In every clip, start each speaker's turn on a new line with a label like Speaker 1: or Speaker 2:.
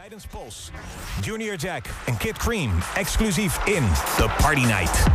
Speaker 1: Tijdens Pols. Junior Jack en Kid Cream exclusief in The Party Night.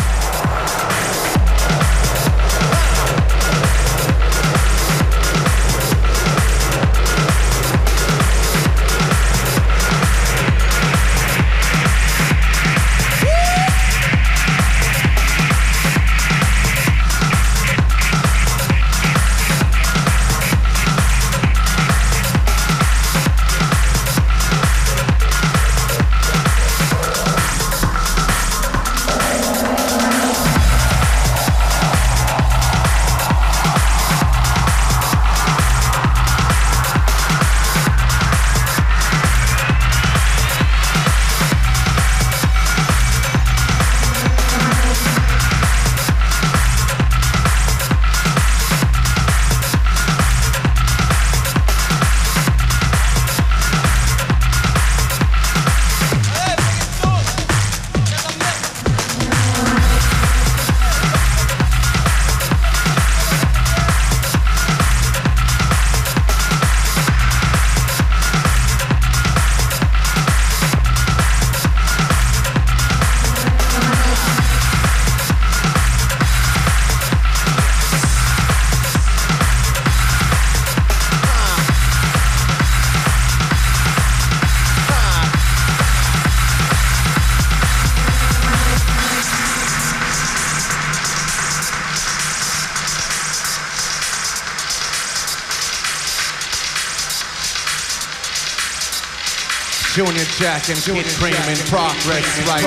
Speaker 2: Junior Jack and Kid Cream in progress right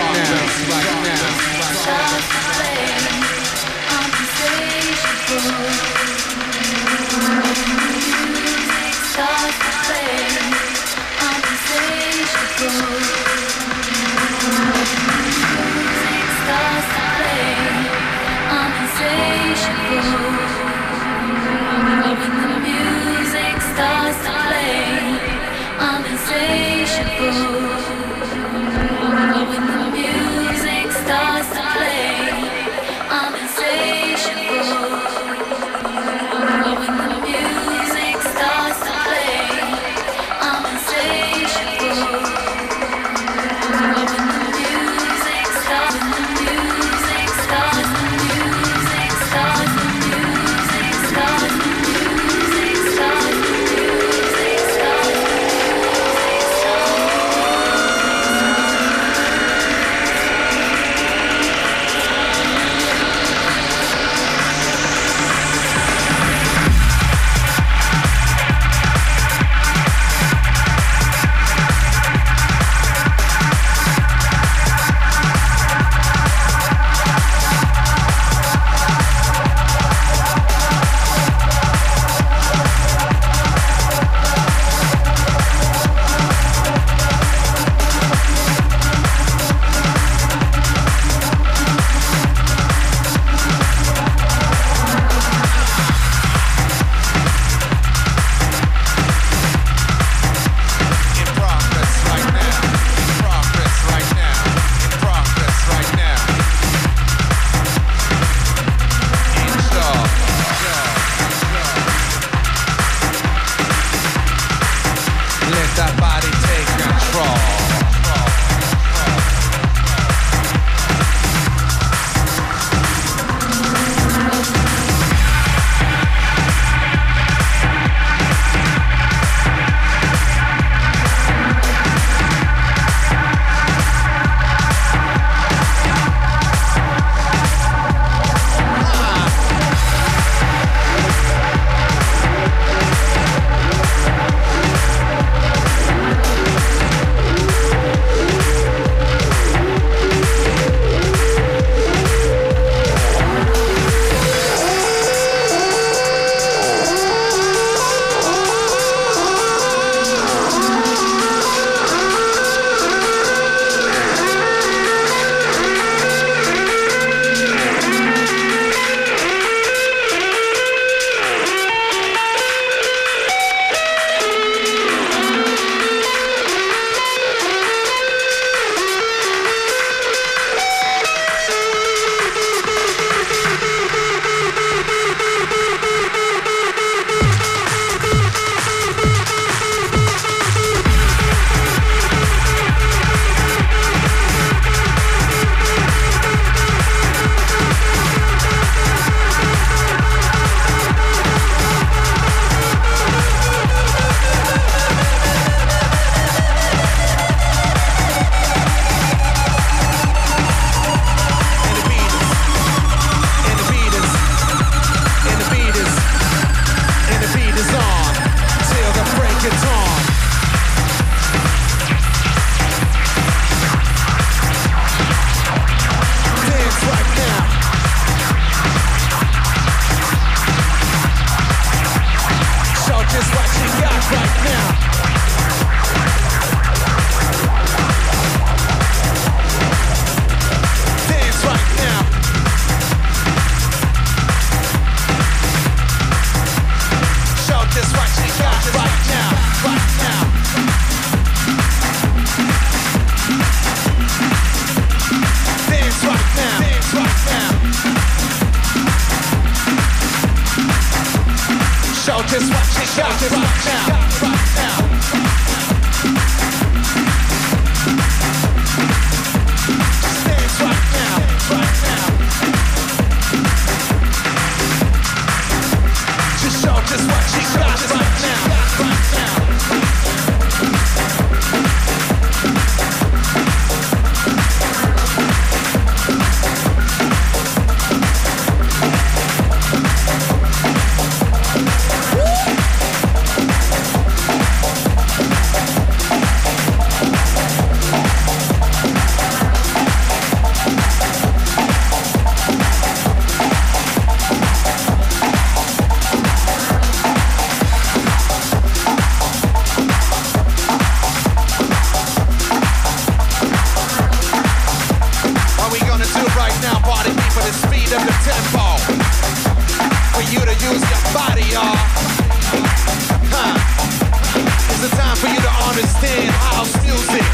Speaker 2: understand house music.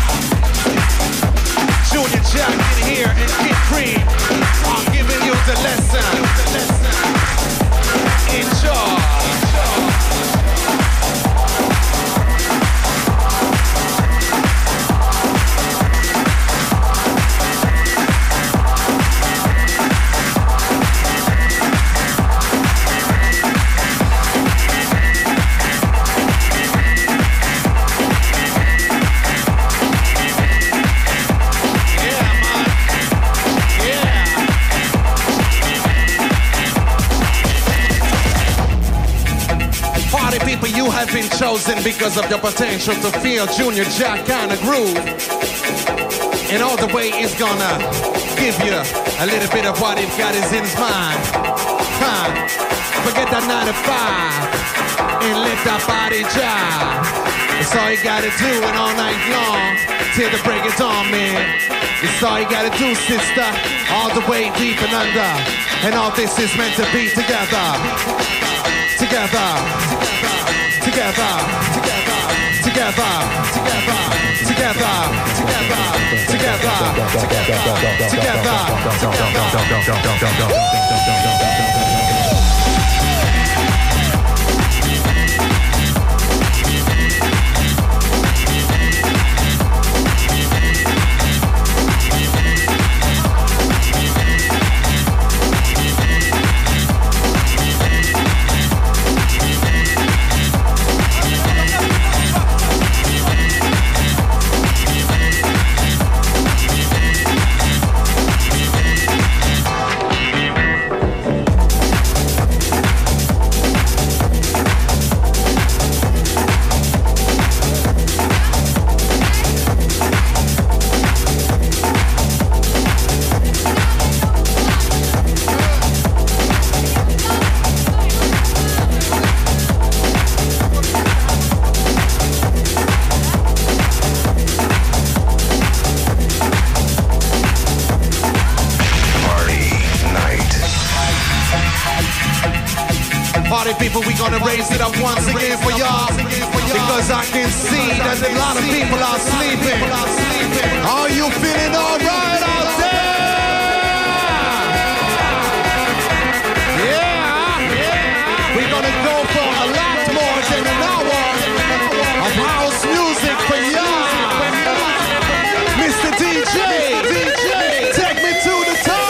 Speaker 2: Junior Jack in here and Kid Cream. I'm giving you the lesson. Enjoy. You have been chosen because of your potential to feel Junior Jack kind of groove. And all the way is gonna give you a little bit of what it got is in his mind. Forget that 9 to 5 and let that body jive. That's all you gotta do and all night long till the break of dawn, man. It's all you gotta do, sister, all the way deep and under. And all this is meant to be together. Together. Together, together, together, together, together, together, together, people, we gonna raise it up once again for y'all, because I can see that a lot of people are sleeping. Are you feeling all right out there? Yeah. We're gonna go for a lot more than an hour of house music for y'all. Mr. DJ, take me to the top.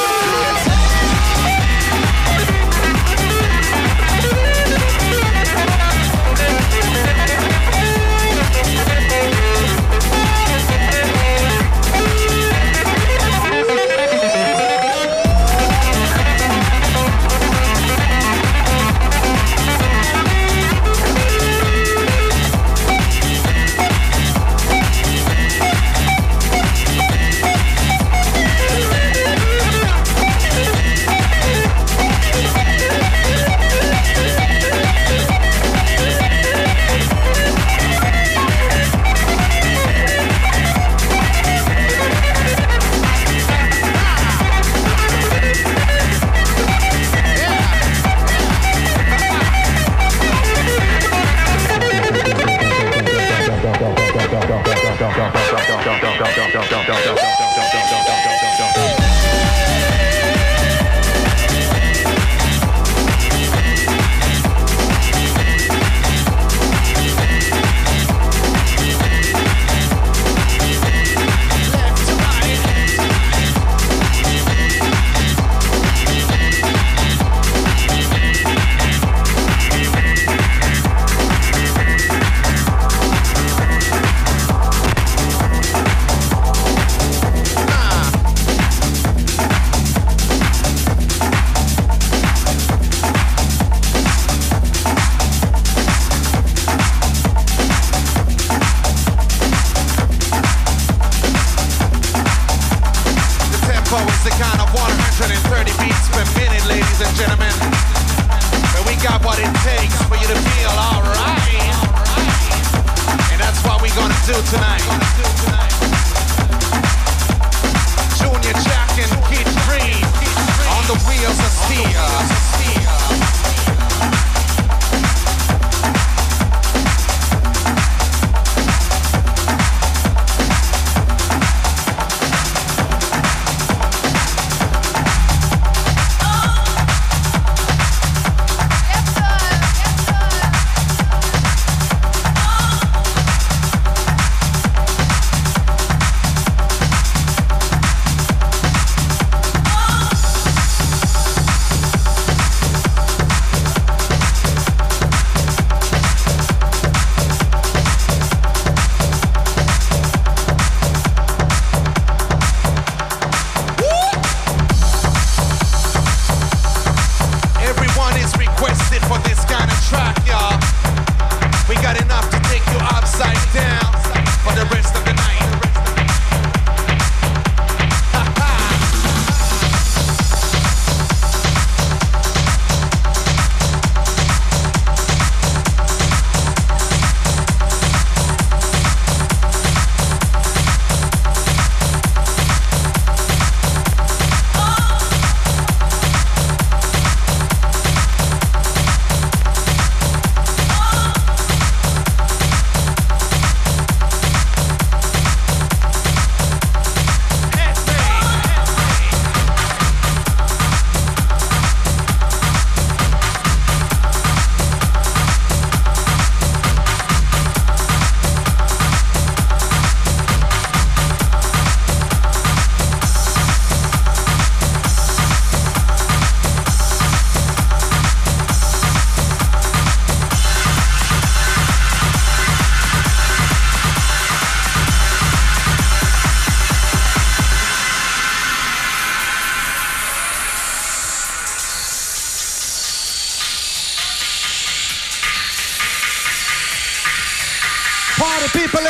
Speaker 2: Junior Jack and Kid Cream on the wheels of steel.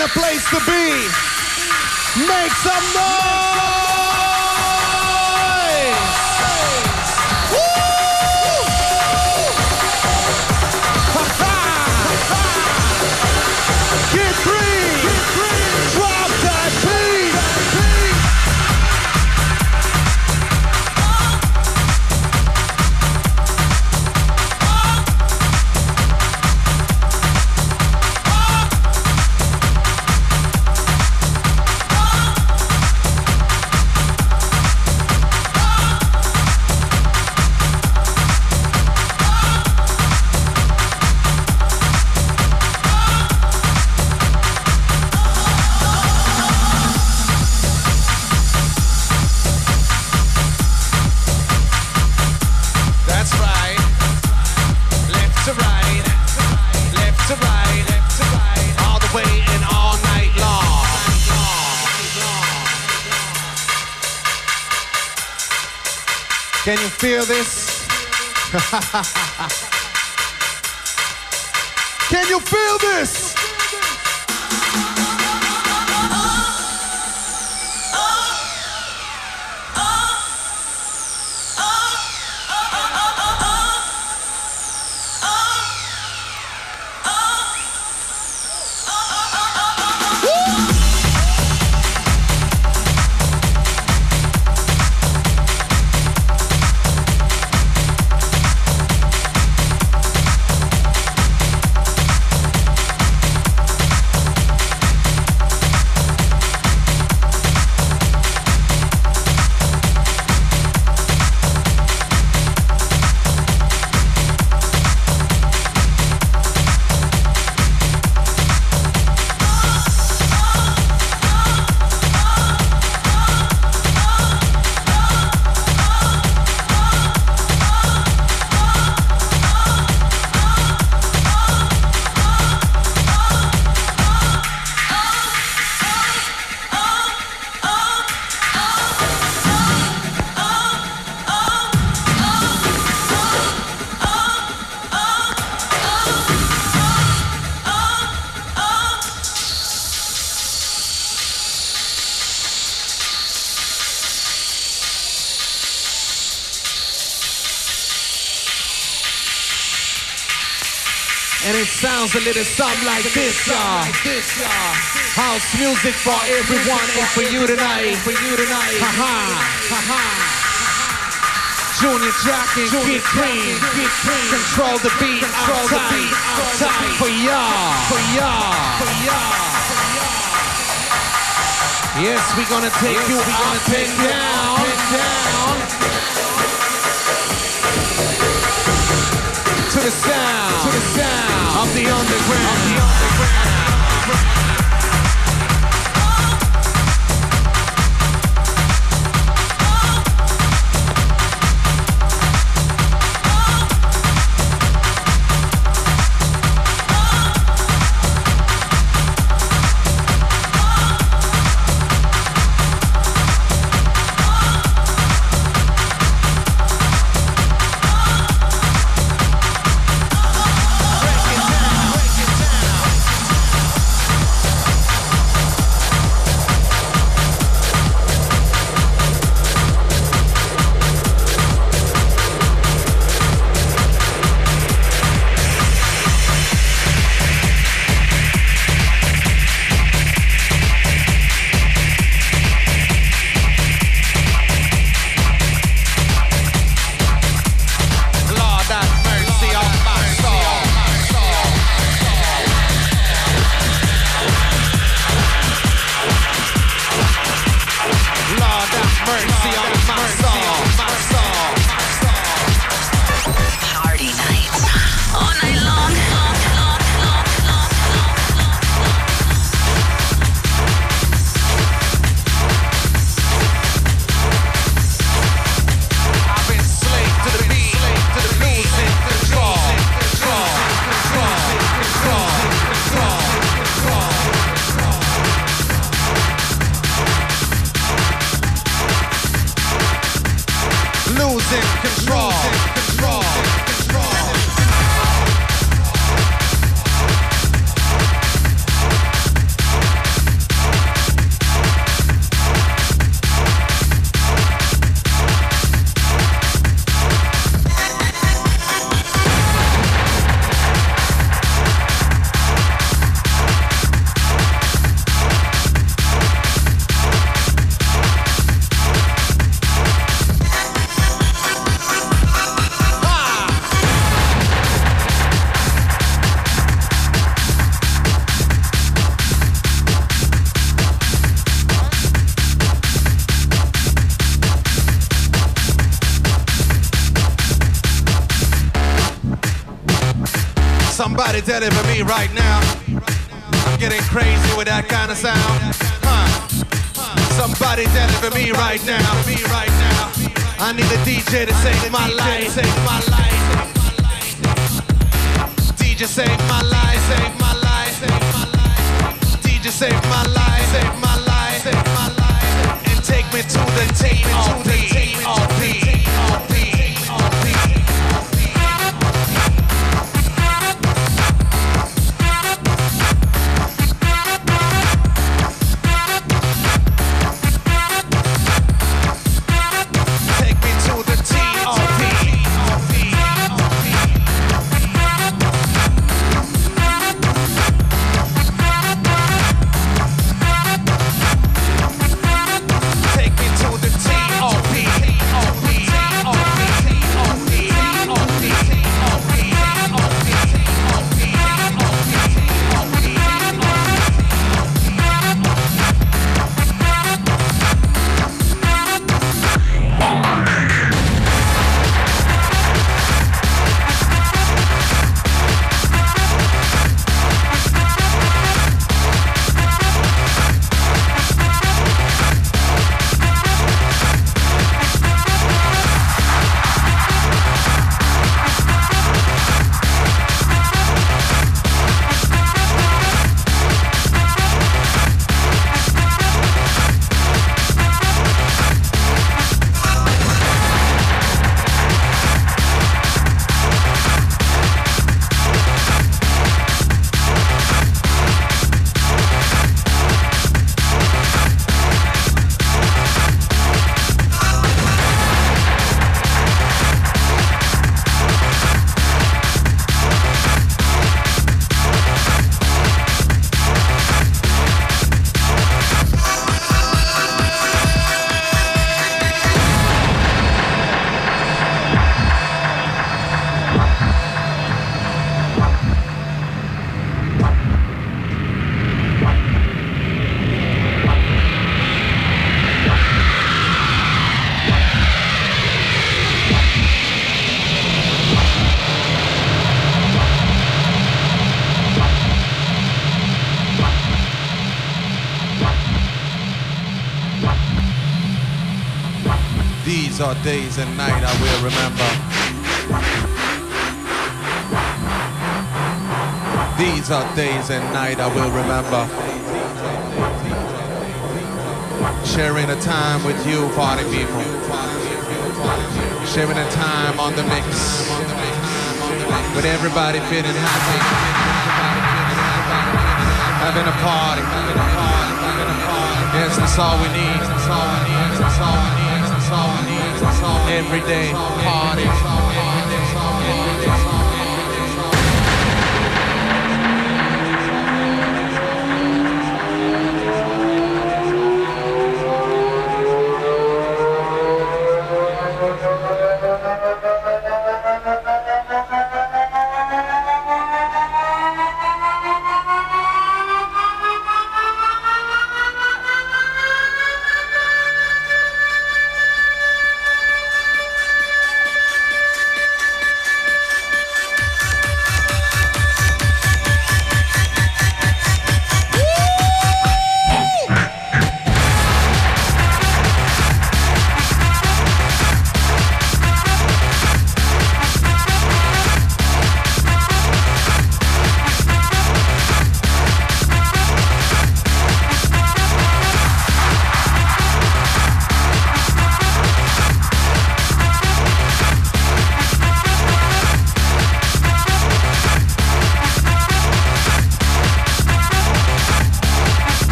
Speaker 2: in a place to be. Make some noise! Kid Cream! Drop that beat! Can you feel this? Can you feel this? And it sounds a little something like this, y'all. House music for everyone and for you tonight. Ha-ha, ha-ha. Junior Jack and Kid Cream. Control the beat, uptight for y'all. Yes, we're gonna take you up and down. To the sound of the underground. Somebody deliver me right now. I'm getting crazy with that kind of sound. Somebody deliver me right now. I need a DJ to save my life. DJ save my life. DJ save my life. And take me to the T.O.P. These are days and night I will remember. These are days and night I will remember. Sharing a time with you, party people. Sharing a time on the mix. With everybody feeling happy. Having a party. Yes, that's all we need. Every day, party.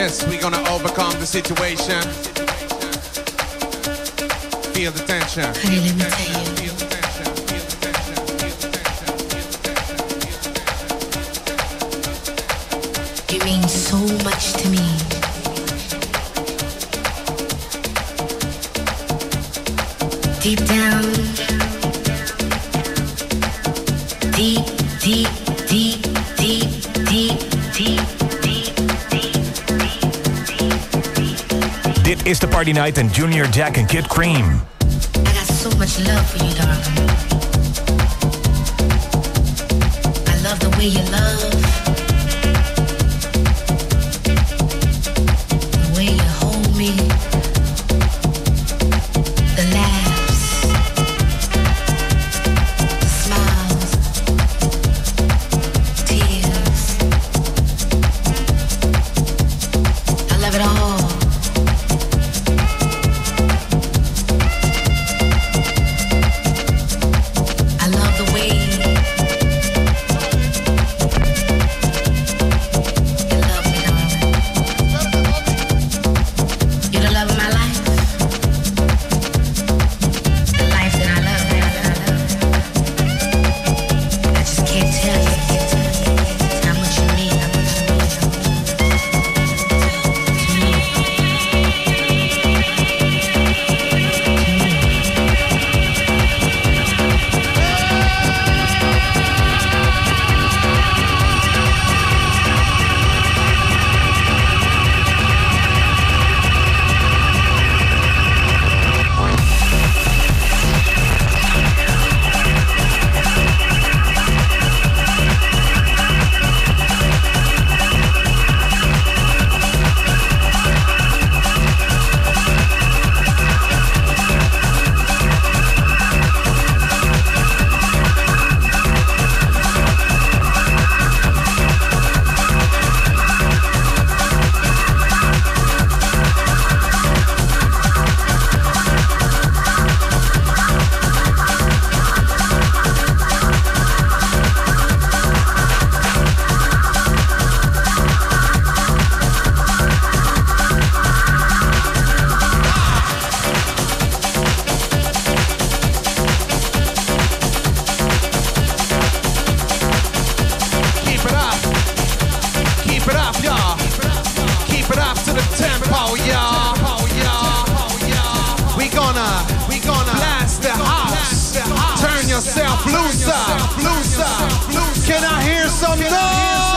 Speaker 2: Yes, we're gonna overcome the situation. Feel the tension.
Speaker 3: Honey, let me tell you.
Speaker 2: Feel the tension. Feel the tension. Feel the tension. Feel the tension.
Speaker 3: You mean so much to me. Deep down, deep, deep, deep, deep, deep, deep, deep, deep.
Speaker 1: Dit is de Party Night en Junior Jack en Kid Cream.
Speaker 3: I got so much love for you, darling. I love the way you love. The way you hold me. The laughs. The smiles. Tears. I love it all. I love the way you love me, darling. You're the love of my life. The life that I love, I just can't tell you how much you mean, how much you mean to me.
Speaker 2: Keep it up. Keep it up, y'all. Keep it up to the tempo, y'all. We gonna blast the house. Turn yourself loose up. Can I hear some noise?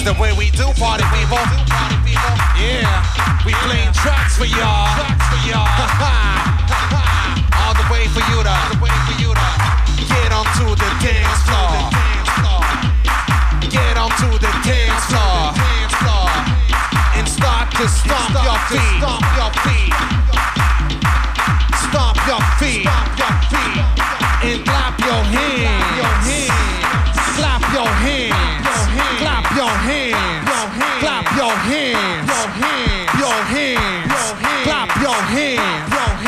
Speaker 2: is the way we do party people. Yeah, we playing tracks for y'all. All the way for you to get onto the dance floor. Get onto the dance floor and start to stomp your feet. Stomp your feet and clap your hands. Clap your hands. Clap your hands. Clap your hands. Your hands. Clap your hands.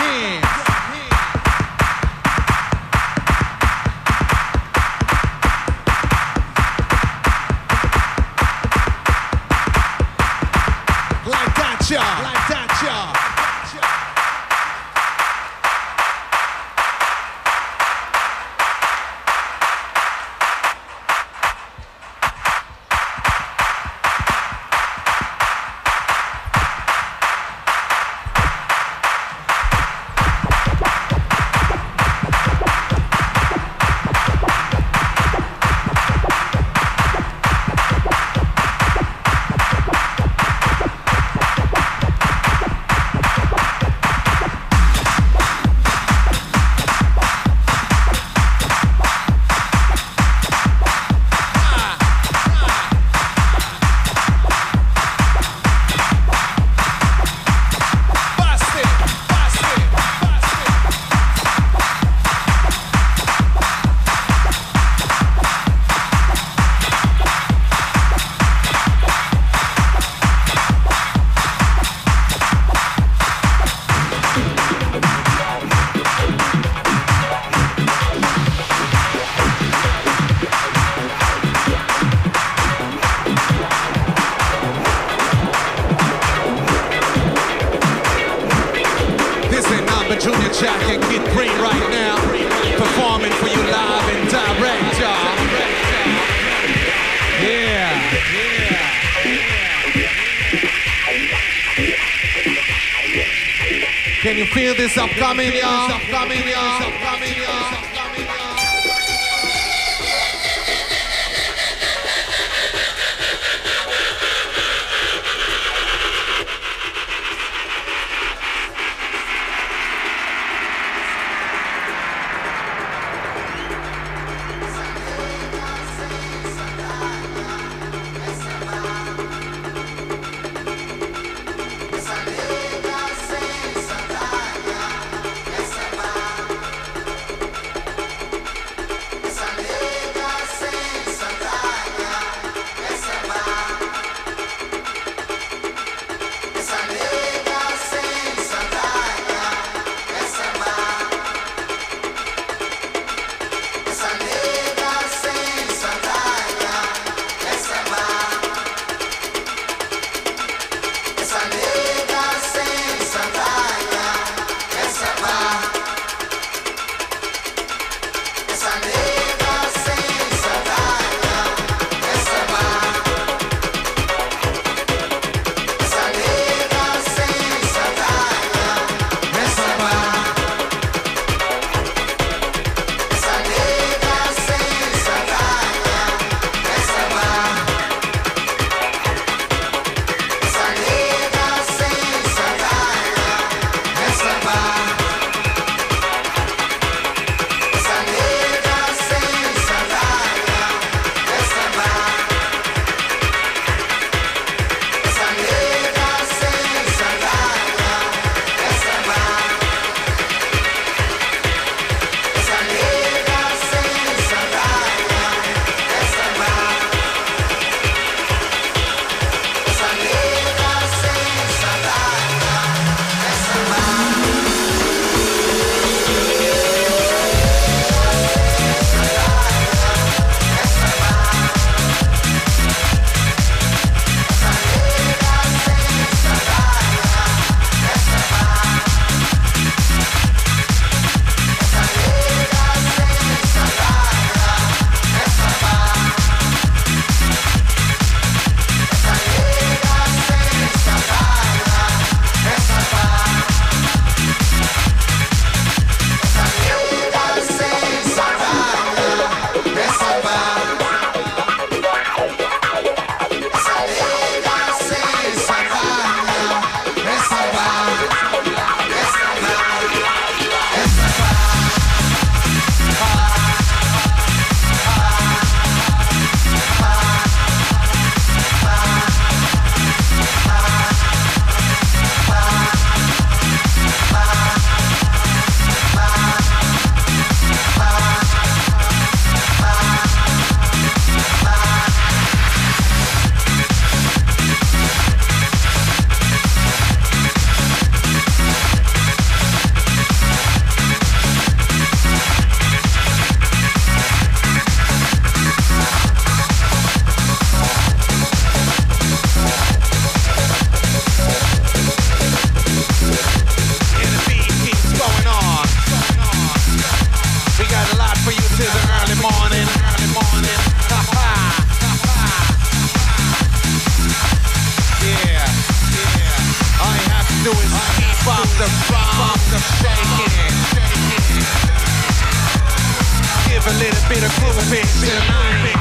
Speaker 2: Like that, y'all. Like that, y'all. Junior Jack and Kid Cream right now, performing for you live and direct, y'all. Yeah. Can you feel this upcoming, y'all? Upcoming, y'all. Upcoming, y'all. give a little bit of grooving tonight.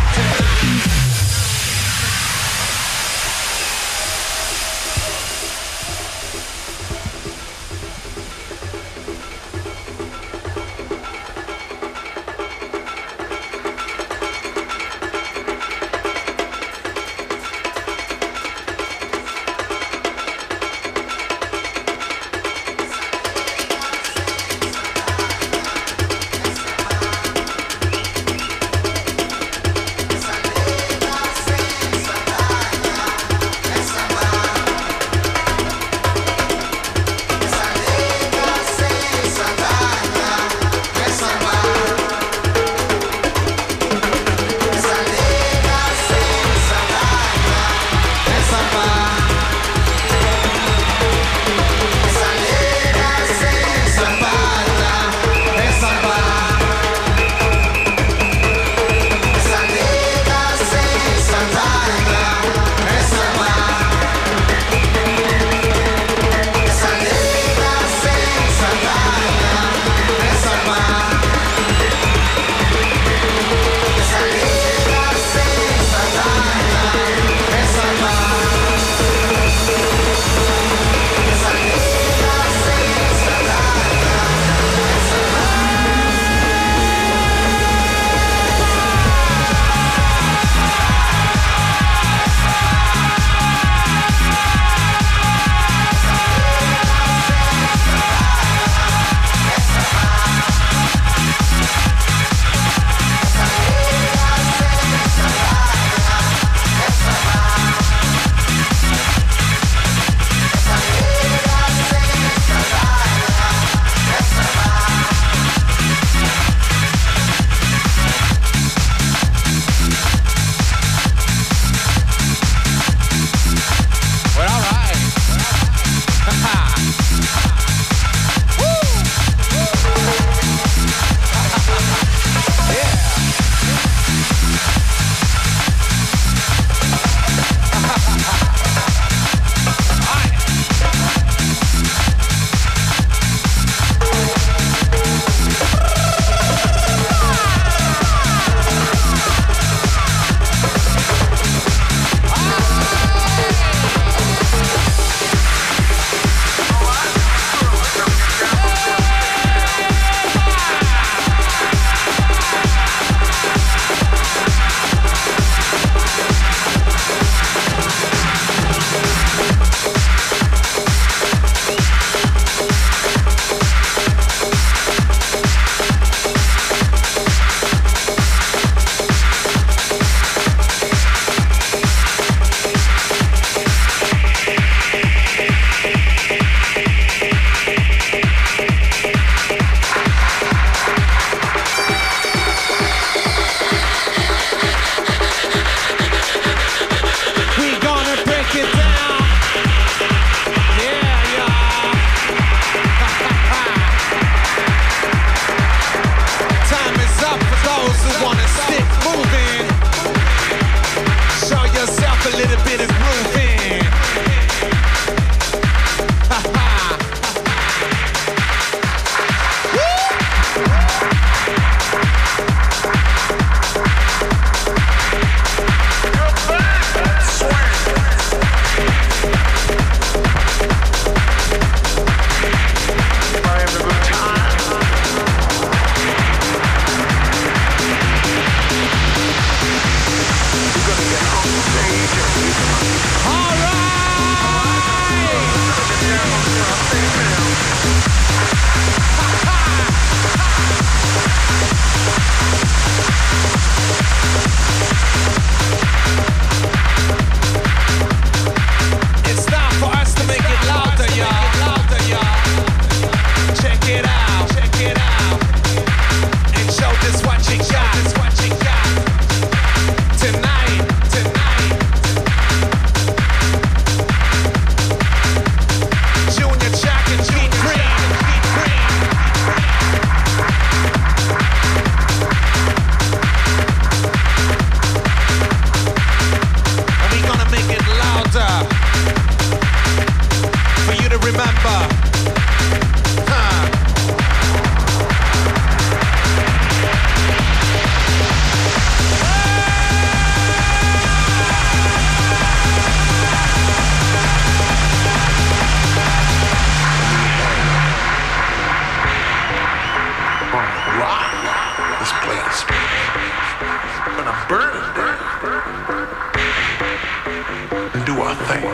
Speaker 4: thing.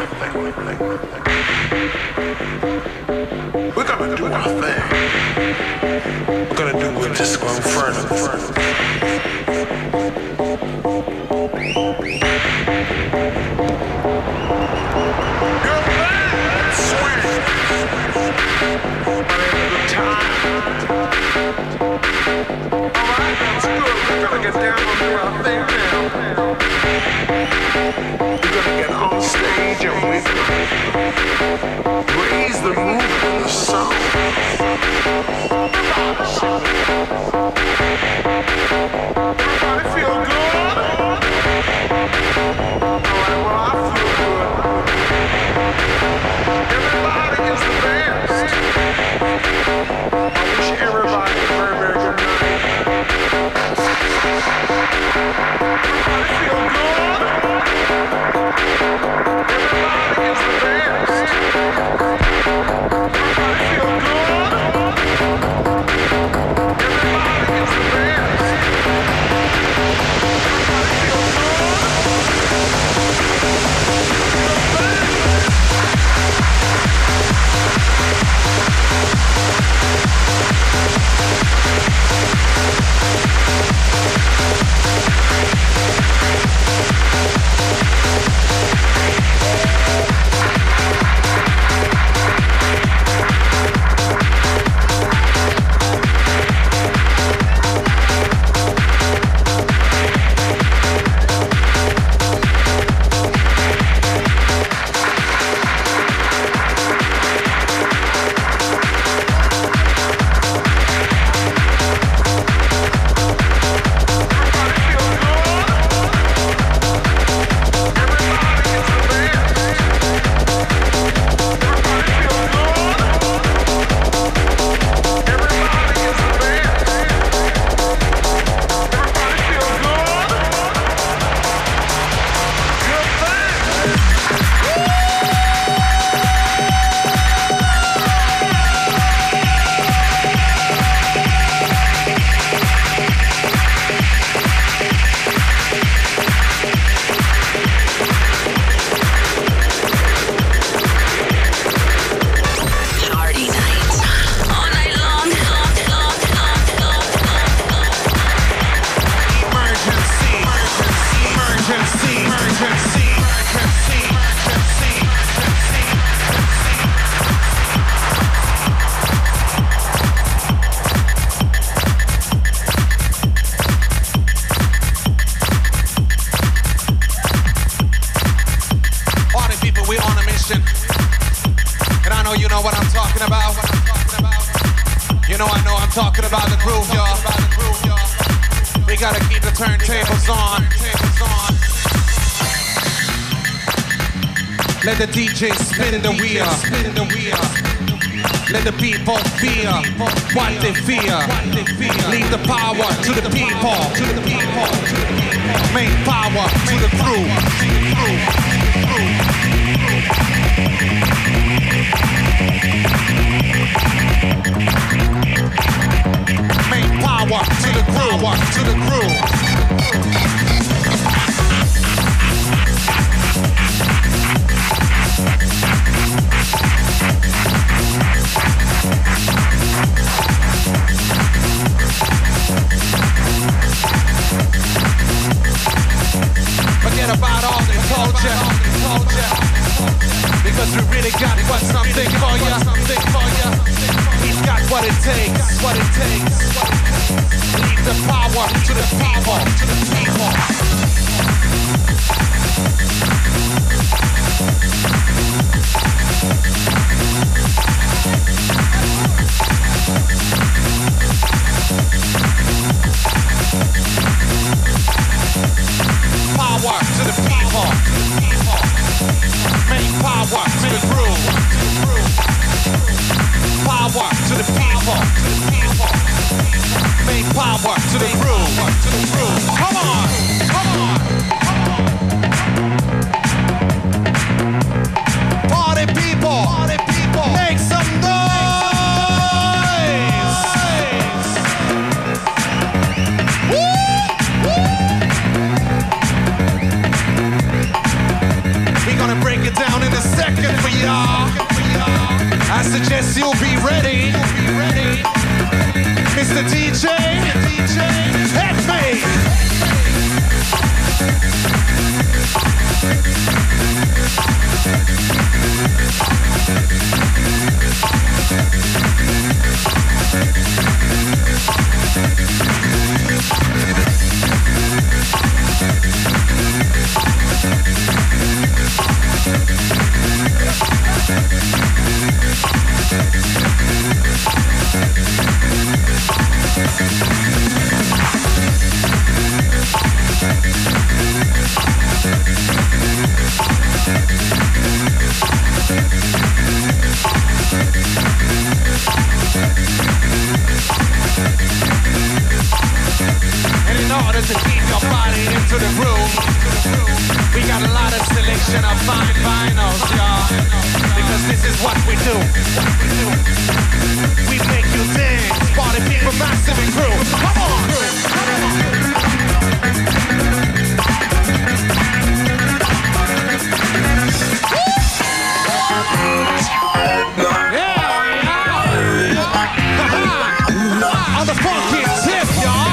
Speaker 4: We're gonna do our thing. We're gonna do with Disco Inferno. Good man, swing. Having a good time. Alright, that's good. We're gonna get down and do our thing now. We're gonna get on stage and we're gonna raise the roof of the sound. Everybody feel good? Alright, well I feel good. Everybody is the best. I wish everybody a very, very good night. Everybody feel good? Everybody is the best. Everybody feel good? Everybody is the best. Everybody feel good?
Speaker 2: Let the DJ spin the wheel. Let the people feel what they feel. Leave the power to the people. Make power to the crew. Make power to the crew. Forget about all the culture, because we really got something for ya. He's got what it takes. Leave the power to the people. Power to the people. Make power to the groove. Power to the people. Make power to the groove. Come on. Party people. order to keep your body into the groove. We got a lot of selection of fine vinyls, y'all, because this is what we do. We make you dance, party people, massive and crew. Come on! On the funky tip, y'all.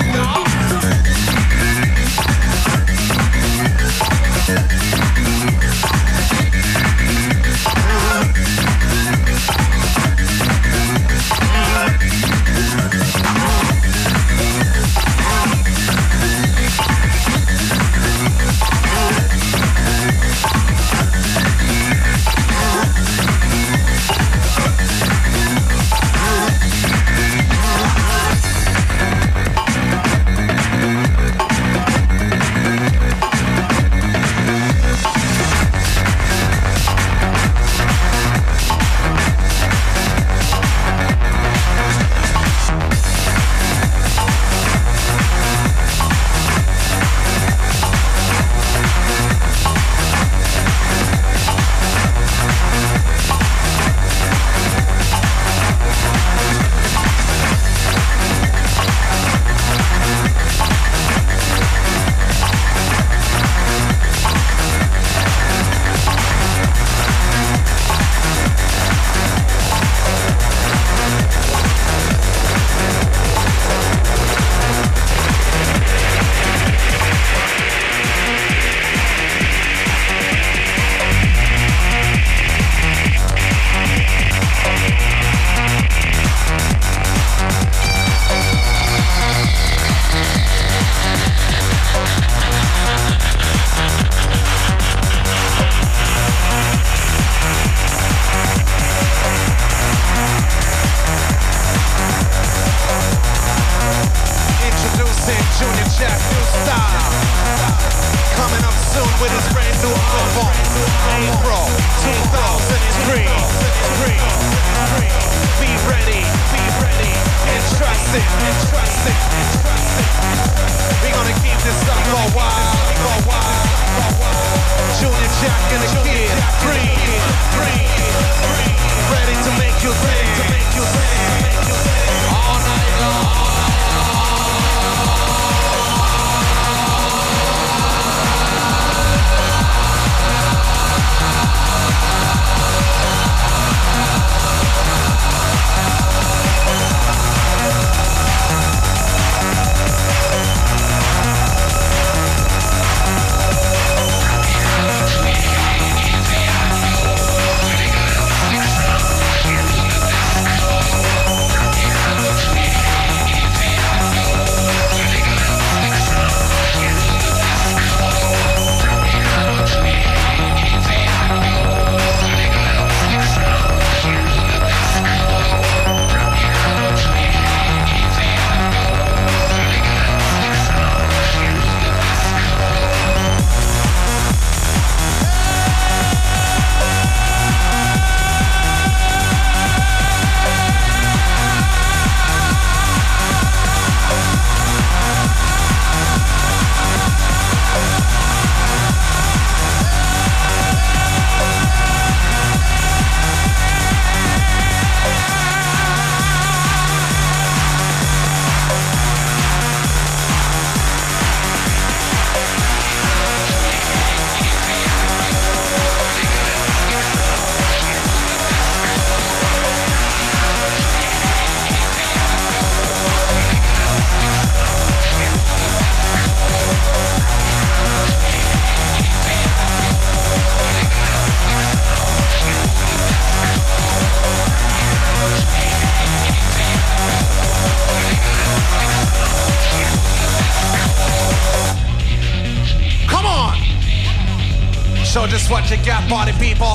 Speaker 2: So just what you got, party people.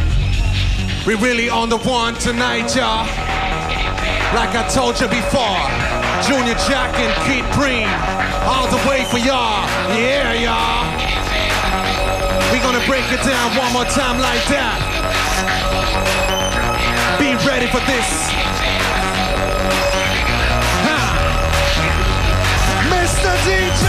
Speaker 2: We really on the one tonight, y'all. Like I told you before, Junior Jack and Keith Preem, all the way for y'all. Yeah, y'all. We gonna break it down one more time like that. Be ready for this. Mr. DJ